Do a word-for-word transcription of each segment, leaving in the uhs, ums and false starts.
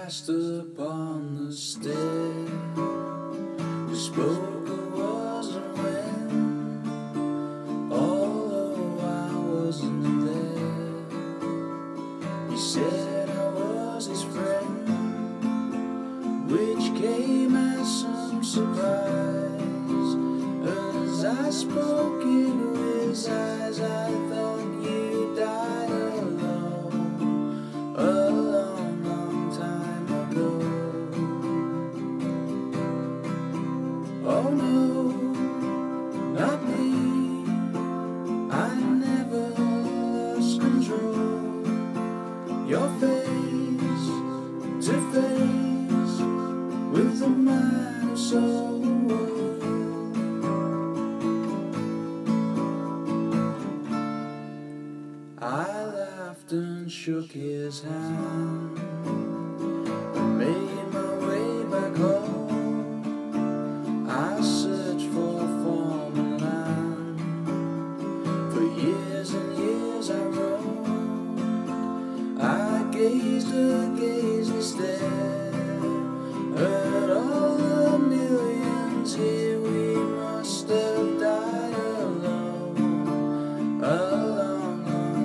passed upon the stair. We spoke of wasn't when, although I wasn't there. He said I was his friend, which came as some surprise. As I spoke into his eyes, I thought you died alone a long, long time ago. Oh no, not me, I never lost control. Your face to face with the man of soul. I laughed and shook his hand and made my way back home. I searched for form and land. For years and years I roamed. I gazed a gazely stare at all the millions here. We must have died alone, alone.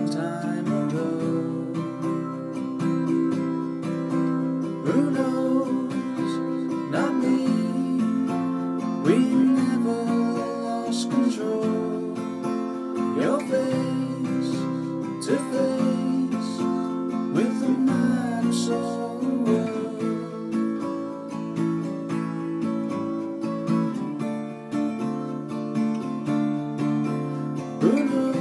Who knows? Not me. We never lost control. Your face to face with the man of soul. Who knows?